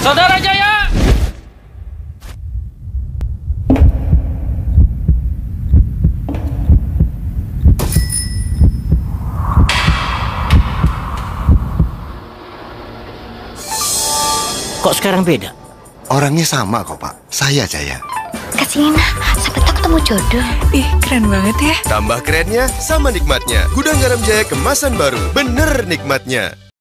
Saudara Jaya! Kok sekarang beda? Orangnya sama kok, Pak. Saya Jaya. Kasih Nina, siapa tahu ketemu jodoh. Ih, keren banget ya. Tambah kerennya, sama nikmatnya. Gudang garam Jaya kemasan baru. Bener nikmatnya.